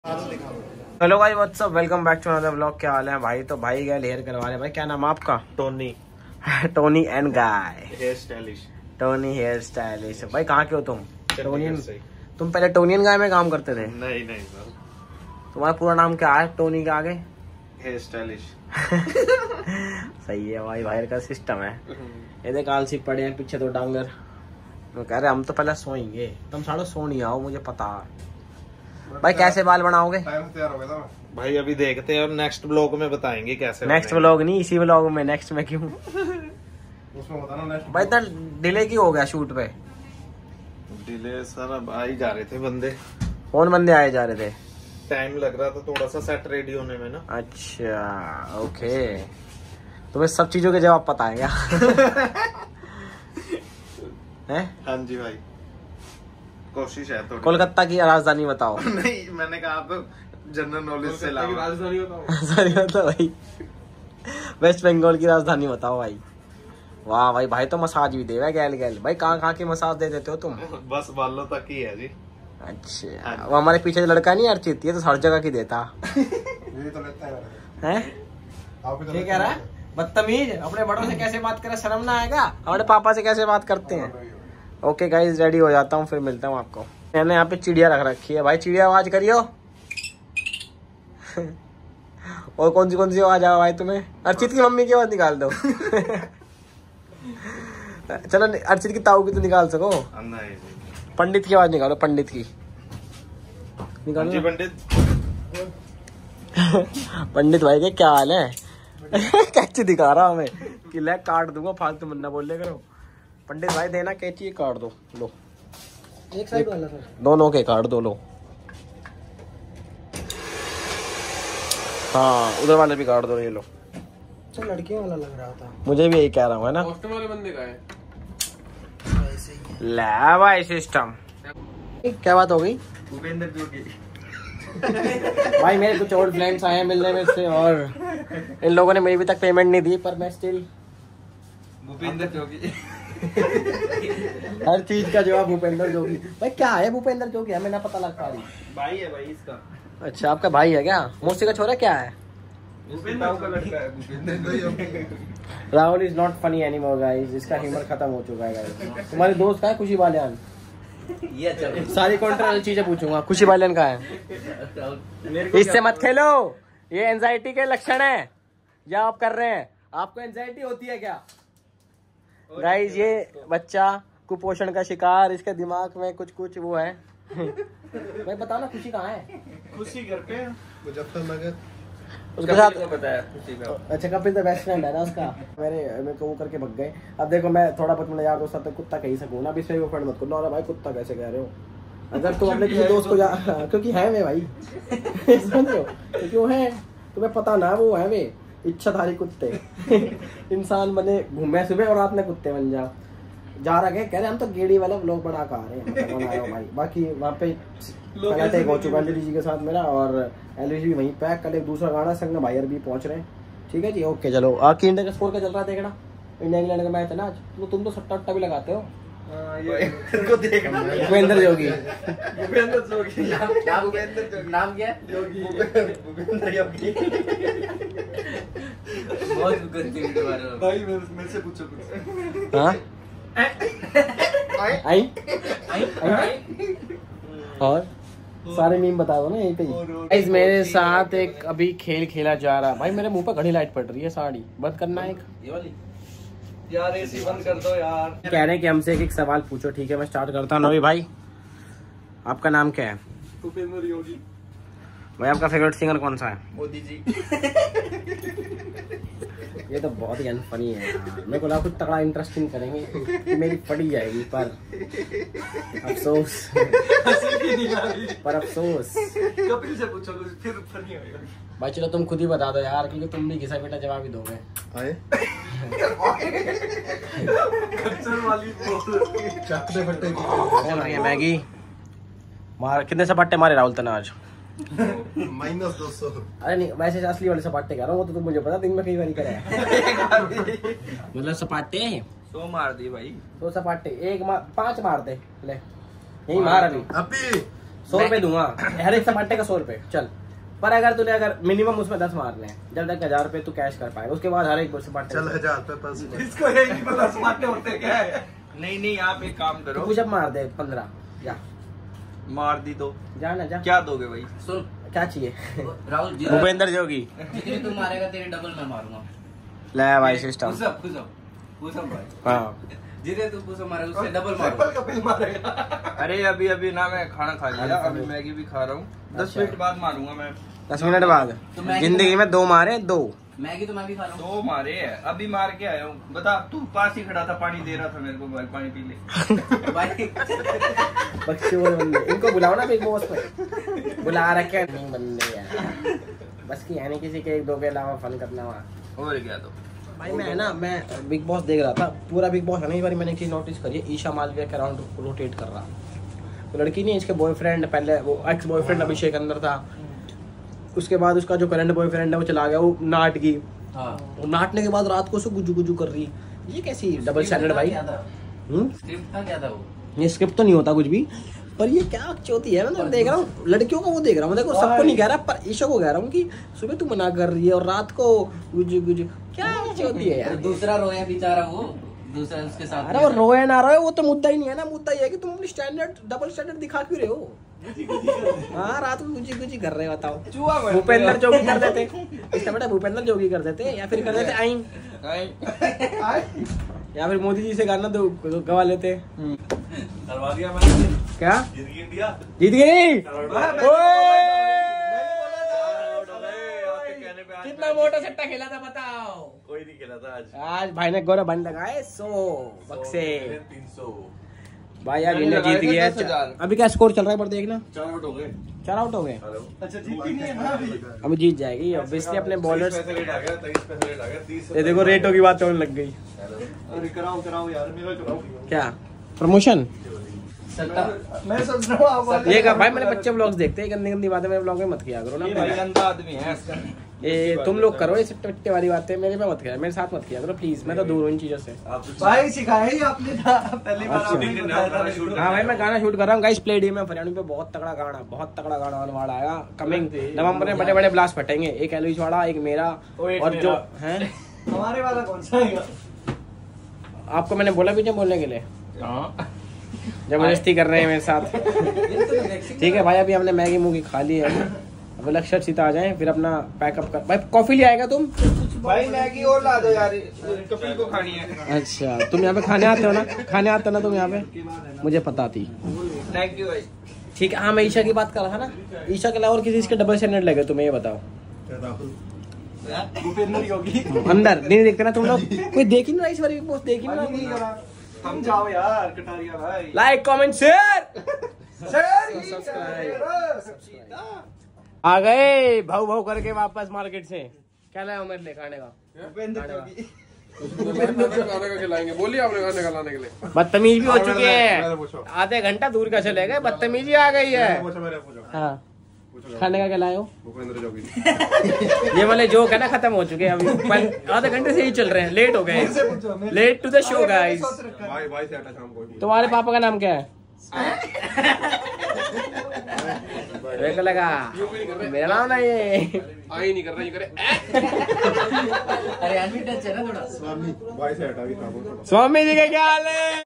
Hello भाई, what's up, welcome back to another vlog. क्या हाल है भाई? तो भाई गए हेयर करवाने। भाई क्या नाम है आपका? Tony. Tony and guy hair stylish. Tony hair stylish. भाई कहाँ के हो तुम? टोनियन। से। तुम पहले टोनियन गाय में काम करते थे? नहीं नहीं सर। तुम्हारा पूरा नाम क्या है टोनी के आगे? Hair stylish. सही है भाई, भाई का सिस्टम है। ये देख आलसी पड़े हैं पीछे तो डांगर। वो कह रहे हम तो पहले सोएंगे, तुम साढ़े सो नहीं आओ, मुझे पता है। भाई कैसे बाल बनाओगे? टाइम तैयार हो गया था। भाई अभी देखते हैं और नेक्स्ट ब्लॉग में बताएंगे कैसे। नेक्स्ट व्लॉग नहीं, इसी व्लॉग में। नेक्स्ट में क्यों? उसमें बताना नेक्स्ट। भाई इतना डिले क्यों हो गया शूट पे? डिले सर, अब आ ही जा रहे थे बंदे। कौन बंदे आए जा रहे थे? टाइम लग रहा था थोड़ा सा सेट रेडी होने में ना। अच्छा ओके, तुम्हें सब चीजों के जवाब पता है क्या? हैं? हाँ जी भाई, कोशिश है थोड़ी। कोलकाता की राजधानी बताओ। नहीं, मैंने कहा तो जनरल नॉलेज से लाओ। राजधानी बताओ। सॉरी बताओ भाई, वेस्ट बंगाल की राजधानी बताओ भाई। वाह भाई, भाई तो मसाज भी दे रहा है गैल गैल। भाई कहाँ कहाँ की मसाज दे देते हो तुम? बस बालों तक ही है जी। अच्छा, वो हमारे पीछे जो लड़का नहीं अर्चित, ये तो हर जगह की देता ये तो लेता है। है। आप ये कह रहा है बदतमीज, अपने बड़ों से कैसे बात करे, शर्म ना आएगा? हमारे पापा से कैसे बात करते हैं? ओके गाइस, रेडी हो जाता हूँ, फिर मिलता हूँ आपको। मैंने यहाँ पे चिड़िया रख रखी है भाई, चिड़िया आवाज करियो। और कौन सी आवाज आवा भाई तुम्हें? अर्चित की मम्मी की आवाज निकाल दो। चलो अर्चित की ताऊ की तो निकाल सको। नहीं जी। पंडित की आवाज निकालो, पंडित की निकालो जी ना। पंडित। पंडित भाई के क्या हाल है? कैची दिखा रहा हमें कि ले काट दूंगा, फालतू मन्ना बोले करो। पंडित भाई देना कैची, काट दो। लो एक साइड वाला सर, दोनों के काट दो। लो हाँ, उधर वाले भी काट दो। ये लो, सर लड़कियों वाला लग रहा था। मुझे भी यही कह रहा हूँ, है ना? वाले बंदे का है ऐसे ही ले भाई सिस्टम। क्या बात हो गई? भूपेंद्र जोगी। भाई मेरे कुछ और फ्रेंड्स आए हैं मिलने में से, और इन लोगों ने मेरी अभी तक पेमेंट नहीं दी, पर मैं स्टिल भूपेंद्र जोगी। हर चीज का जवाब भूपेंद्र जोगी। भाई क्या है भूपेंद्र जोगी? हमें ना पता लग पा रही। भाई है भाई इसका। अच्छा आपका भाई है क्या? मौसी का छोरा क्या है? भूपेंद्र का लड़का है Bhupendra. Rahul is not funny anymore guys, इसका ह्यूमर खत्म हो चुका है गाइस। तुम्हारे दोस्त का है खुशी बालियान? ये चल सारी कॉन्ट्रोवर्शियल चीजें पूछूंगा। खुशी बालियान का है? इससे मत खेलो, ये एंजाइटी के लक्षण है। या आप कर रहे हैं? आपको एंजाइटी होती है क्या? गाइस ये बच्चा कुपोषण का शिकार, इसके दिमाग में कुछ वो है। भाई बताओ ना, खुशी कहाँ है? खुशी घर पे मुजफ्फरनगर। उसके साथ बताया खुशी का। अच्छा, कपिल तो बेस्ट फ्रेंड है ना उसका। मेरे को वो करके भग गए। अब देखो मैं थोड़ा बहुत मतलब यार दोस्त तो कुत्ता कह ही सकूँ ना, अभी से वो फ्रेंड मत करो। भाई कुत्ता कैसे कह रहे हो? अगर तुम अपने किसी दोस्त को क्योंकि है वे भाई। समझ रहे हो? क्योंकि वो है, तुम्हें पता ना, वो है वे इच्छाधारी कुत्ते। इंसान बने घूमे सुबह और रात में कुत्ते बन जाओ। जा रहा है, कह रहे हम तो गेड़ी वाला व्लॉग बना कर आ रहे हैं भाई। बाकी वहाँ पे पहला टेक हो चुका है एलजी जी के साथ मेरा, और एलजी भी वहीं पे। कल एक दूसरा गाना संग भाई भी पहुंच रहे हैं। ठीक है जी, ओके चलो। आखिर इंडिया का स्कोर क्या चल रहा है देखना? इंडिया इंग्लैंड का मैच है ना आज। तो तुम तो सट्टा उट्टा भी लगाते हो। को देखना। भूपेंद्र जोगी। भूपेंद्र जोगी नाम क्या है? जोगी। भूपेंद्र जोगी। बहुत गंदी वीडियो आ रहा है भाई। मेरे से पूछो कुछ। हाँ आई और सारे मीम बता दो ना यहीं पे ही। मेरे साथ एक अभी खेल खेला जा रहा है। भाई मेरे मुंह पर घड़ी लाइट पड़ रही है, साड़ी बंद करना। एक ये वाली यार, एसी बंद कर दो यार। कह रहे हैं कि हमसे एक सवाल पूछो। ठीक है मैं स्टार्ट करता हूँ। नवी भाई आपका नाम क्या है? भूपेंद्र योगी। भाई आपका फेवरेट सिंगर कौन सा है? मोदी जी। ये तो बहुत ही अनफनी है यार। मेरे को लगा कुछ तगड़ा इंटरेस्टिंग करेंगे कि मेरी पड़ी जाएगी, पर अफसोस। पर अफसोस। कपिल से पूछो कुछ, फिर फनी होगा। भाई चलो तुम खुद ही बता दो यार, क्योंकि तुम भी घिसा बेटा जवाब ही दोगे। आए वाली चटते फट्टे कौन आ गया? मैगी मार। कितने सपाटे मारे राहुल तने आज? -200। अरे नहीं, वैसे असली वाले सपाटे कह रहा हूँ, वो तो तुम मुझे पता, दिन में कई बार करे हैं। मतलब सपाटे 100 मार दिए भाई। 100 सपाटे, 5 मार दे ले, यही मार अभी। अभी 100 दूंगा हर एक सपाटे का 100 रुपए चल। पर अगर तूने अगर मिनिमम उसमें 10 मारने हैं, जब तक 1000 रुपए तू कैश कर पाएगा, उसके बाद हर एक सपाटे चल 1000 रुपए पास। इसको यही नहीं पता समाटे होते क्या है। नहीं आप एक काम करो, पुशअप मार दे 15 जा मार दी तो जा ना जा। क्या दोगे भाई? सुन क्या चाहिए? राहुल भूपेंद्र जोगी जितनी तू मारेगा तेरी डबल मैं मारूंगा। ले भाई सिस्टम। पुशअप भाई। हाँ जितने तू पुशअप मारेगा उससे डबल मारूंगा। एप्पल का बिल मारेगा। अरे अभी ना मैं खाना खा लिया, अभी मैगी भी खा रहा हूँ। 10 मिनट बाद मारूंगा मैं। 10 मिनट बाद तो मैगी जिंदगी में 2 मारे 2। मैगी तो मैं भी खा रहा हूँ। 2 मारे है, अभी मार के आया हूँ। बता, तू पास ही खड़ा था, पानी दे रहा था मेरे को, भाई पानी पी ले। भाई बच्चे वो बंदे इनको बुलाओ ना बिग बॉस पे, बुला रखे नहीं बंदे यार, बस की यानी किसी के 1-2 के अलावा फन करना वहाँ। और क्या तो भाई मैं बिग बॉस देख रहा था, पूरा बिग बॉस है ना। इस बार मैंने एक चीज नोटिस करी है, ईशा मालविया के अराउंड रोटेट कर रहा। वो लड़की नहीं, इसके बॉयफ्रेंड, पहले वो एक्स बॉयफ्रेंड अभिषेक अंदर था, उसके बाद उसका जो करंट बॉयफ्रेंड है वो चला गया, वो नाट की। हाँ वो नाटने के बाद रात को उसको गुजू गुजू कर रही। ये कैसी डबल स्टैंडर्ड भाई। स्क्रिप्ट था क्या था वो? ये स्क्रिप्ट तो नहीं होता कुछ भी, पर ये क्या चौथी है। मैं तो देख रहा हूँ लड़कियों को, वो देख रहा हूँ, देखो सबको नहीं कह रहा, पर ईशा को कह रहा हूँ कि सुबह तू मना कर रही है और रात को गुजू गुजू, क्या चौथी है यार। दूसरा रोया बेचारा वो, दूसरा उसके साथ। अरे वो रोए ना रोए वो तो मुद्दा ही नहीं है ना, मुद्दा ये है कि तुम अपनी स्टैंडर्ड डबल स्टैंडर्ड दिखा क्यों रहे हो। हाँ रात को गुजी गुजी कर रहे हो, बताओ। भूपेंद्र जोगी कर देते, इसका बेटा भूपेंद्र जोगी कर देते, या फिर कर देते आइन, या फिर मोदी जी से गाना तो गवा लेते। करवा दिया मैंने। क्या जीत गई इंडिया। जीत गई? कितना मोटा सट्टा खेला था बताओ? कोई नहीं खेला था आज भाई ने गौरव बन लगाए 100 बक्से। 300 भाई यार विनर जीत गया। 10,000। अभी क्या स्कोर चल रहा है पर देखना। 4 आउट हो गए। 4 आउट हो गए। अच्छा जीती नहीं है ना अभी। अभी जीत जाएगी ऑब्वियसली अपने बॉलर्स। 23 पैसे रेट आ गया, 23 पैसे रेट आ गया, 30। ये देखो रेटों की बात होने लग गई। अरे कराओ यार, मेरा कराओ। क्या प्रमोशन? सट्टा मैं सोच रहा हूँ आप ये का भाई मैंने बच्चे ब्लॉग्स देखते हैं, गंदी गंदी बातें मेरे ब्लॉग में मत किया करो ना ये भाई। भाई गंदा आदमी है इसका। ये तुम लोग करो ये सिट्टे विट्टे वाली बातें, मेरे पे मत किया, मेरे साथ मत किया करो प्लीज। मैं तो दूर हूँ इन चीजों से। भाई सिखाया ही आपने था, पहली बार अच्छा। आपने बताया था। हाँ भाई मैं गाना शूट कर रहा हूँ गाइस, प्ले डे में फरियाणी पे बहुत तगड़ा गाना आने वाला है। कमिंग नवंबर में बड़े बड़े ब्लास्ट फटेंगे, एक एलोइस वाला, एक मेरा, और जो है हमारे वाला कौन सा है? आपको मैंने बोला भी नहीं बोलने के लिए, जबरदस्ती कर रहे हैं मेरे साथ। ठीक है भाई अभी हमने मैगी मूगी खा ली है, अब लक्ष्य सीता आ जाए फिर अपना पैकअप कर। भाई कॉफी ले आएगा तुम? भाई मैगी और ला दो यार, कपी को खानी है। अच्छा तुम यहाँ पे खाने आते हो ना, तुम यहाँ पे, मुझे पता थी। थैंक यू भाई। ठीक है हाँ मैं ईशा की बात कर रहा था ना, ईशा के अलावा और किसी इसके डबल स्टैंडर्ड लगे तुम्हें ये बताओ? भूपेंद्र योगी अंदर नहीं देखते ना तुम लोग, कोई देखी ना इस बार बिग बॉस, देखी ना? हम जाओ यार कटारिया भाई। लाइक कमेंट शेयर आ गए भाव भाव करके वापस मार्केट से। क्या लाया मेरे लिए खाने का? खाने का खिलाएंगे, बोलिए आपने खाने का लाने के लिए। बदतमीज भी हो चुके मैंने हैं, पूछा। आधे घंटा दूर का चले गए, बदतमीजी आ गई है। मैंने पूछा। हाँ खाने का क्या लाए हो? भूपेंद्र जोगी। ये वाले जोक है ना खत्म हो चुके हैं अभी, आधे घंटे से ही चल रहे हैं, लेट हो गए, late to the show guys. भाई से आटा शाम को। तुम्हारे पापा का नाम क्या है? मेरे को लगा मेरा नाम ना ये आई नहीं कर रहा, ये करे। अरे टच है ना थोड़ा। स्वामी भाई से आटा भी था। स्वामी जी का क्या हाल है?